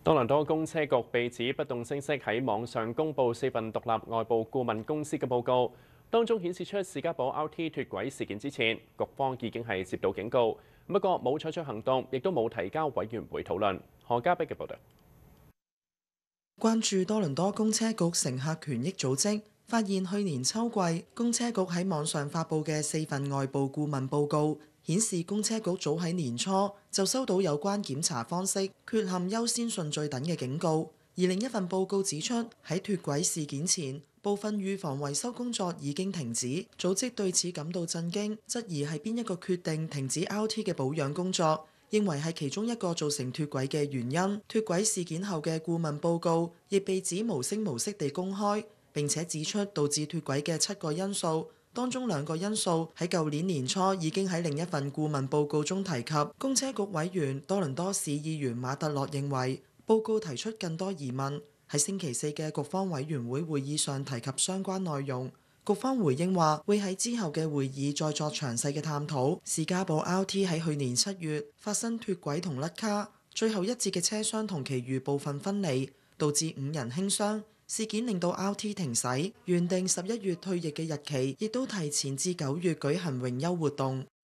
多倫多公車局被指不動聲色喺網上公布4份獨立外部顧問公司嘅報告，當中顯示出士嘉堡 RT 脱軌事件之前，局方已經係接到警告，不過冇採取行動，亦都冇提交委員會討論。何家碧嘅報導。 關注多倫多公車局乘客權益組織發現，去年秋季公車局喺網上發布嘅4份外部顧問報告，顯示公車局早喺年初就收到有關檢查方式缺陷、優先順序等嘅警告。而另一份報告指出，喺脱軌事件前，部分預防維修工作已經停止。組織對此感到震驚，質疑係邊一個決定停止 RT 嘅保養工作，認為係其中一個造成脱軌嘅原因。脱軌事件後嘅顧問報告亦被指無聲無息地公開，並且指出導致脱軌嘅7個因素，當中2個因素喺舊年年初已經喺另一份顧問報告中提及。公車局委員多倫多市議員馬特洛認為報告提出更多疑問，喺星期4嘅局方委員會會議上提及相關內容。局方回應話，會喺之後嘅會議再作詳細嘅探討。士嘉堡 RT 喺去年7月發生脱軌同甩卡，最後一節嘅車廂同其餘部分分離，導致5人輕傷。事件令到 RT 停駛，原定11月退役嘅日期亦都提前至9月舉行榮休活動。